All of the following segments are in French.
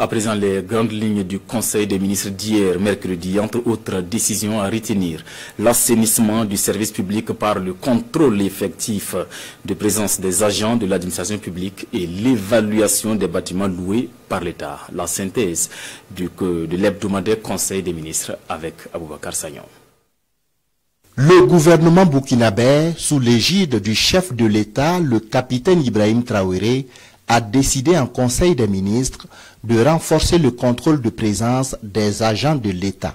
À présent, les grandes lignes du Conseil des ministres d'hier, mercredi, entre autres décisions à retenir. L'assainissement du service public par le contrôle effectif de présence des agents de l'administration publique et l'évaluation des bâtiments loués par l'État. La synthèse de l'hebdomadaire Conseil des ministres avec Aboubakar Sagnon. Le gouvernement burkinabé, sous l'égide du chef de l'État, le capitaine Ibrahim Traoré, a décidé en Conseil des ministres de renforcer le contrôle de présence des agents de l'État.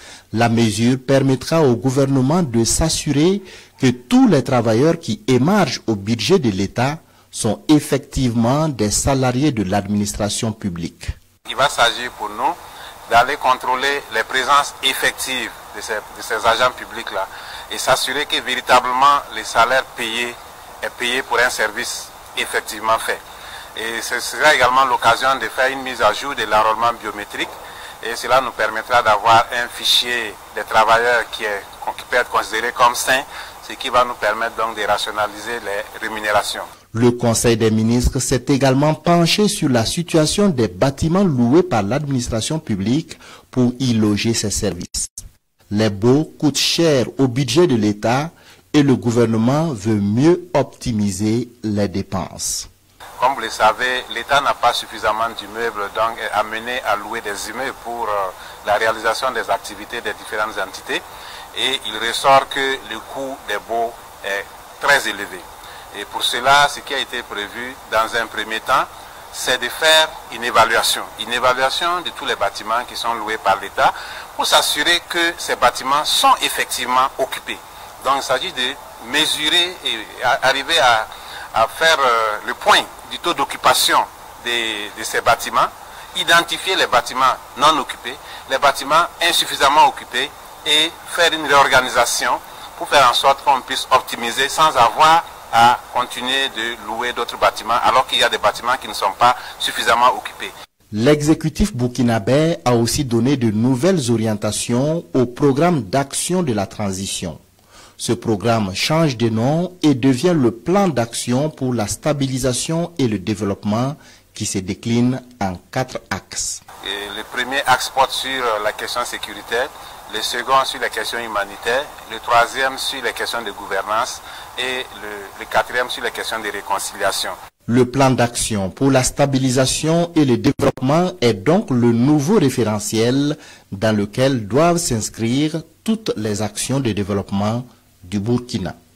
La mesure permettra au gouvernement de s'assurer que tous les travailleurs qui émargent au budget de l'État sont effectivement des salariés de l'administration publique. Il va s'agir pour nous d'aller contrôler les présences effectives de ces agents publics-là et s'assurer que véritablement les salaires payés est payé pour un service effectivement fait. Et ce sera également l'occasion de faire une mise à jour de l'enrôlement biométrique et cela nous permettra d'avoir un fichier des travailleurs qui peut être considéré comme sain, ce qui va nous permettre donc de rationaliser les rémunérations. Le Conseil des ministres s'est également penché sur la situation des bâtiments loués par l'administration publique pour y loger ses services. Les baux coûtent cher au budget de l'État et le gouvernement veut mieux optimiser les dépenses. Comme vous le savez, l'État n'a pas suffisamment d'immeubles, donc est amené à louer des immeubles pour la réalisation des activités des différentes entités. Et il ressort que le coût des baux est très élevé. Et pour cela, ce qui a été prévu dans un premier temps, c'est de faire une évaluation de tous les bâtiments qui sont loués par l'État pour s'assurer que ces bâtiments sont effectivement occupés. Donc il s'agit de mesurer et arriver à faire le point du taux d'occupation de ces bâtiments, identifier les bâtiments non occupés, les bâtiments insuffisamment occupés et faire une réorganisation pour faire en sorte qu'on puisse optimiser sans avoir à continuer de louer d'autres bâtiments alors qu'il y a des bâtiments qui ne sont pas suffisamment occupés. L'exécutif burkinabé a aussi donné de nouvelles orientations au programme d'action de la transition. Ce programme change de nom et devient le plan d'action pour la stabilisation et le développement qui se décline en 4 axes. Et le premier axe porte sur la question sécuritaire, le second sur les questions humanitaires, le troisième sur les questions de gouvernance et le quatrième sur les questions de réconciliation. Le plan d'action pour la stabilisation et le développement est donc le nouveau référentiel dans lequel doivent s'inscrire toutes les actions de développement du Burkina.